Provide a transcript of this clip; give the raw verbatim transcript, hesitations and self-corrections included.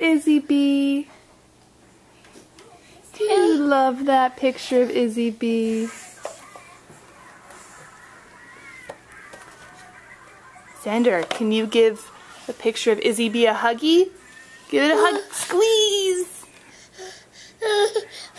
Izzy B. Do you love that picture of Izzy B? Xander, can you give a picture of Izzy B a huggy? Give it a hug. Squeeze!